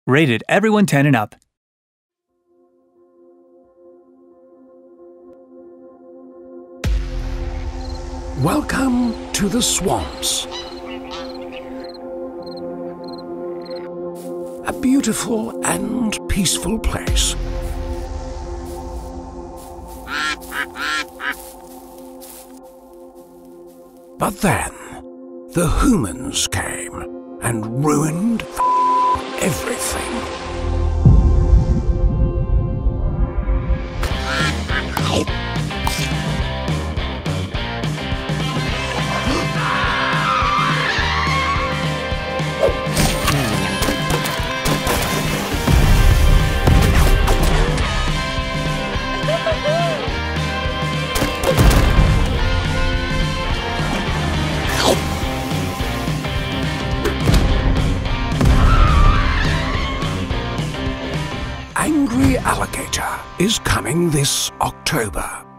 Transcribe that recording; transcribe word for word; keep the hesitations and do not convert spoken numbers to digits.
Rated everyone ten and up. Welcome to the swamps. A beautiful and peaceful place. But then, the humans came and ruined everything. Angry Alligator is coming this October.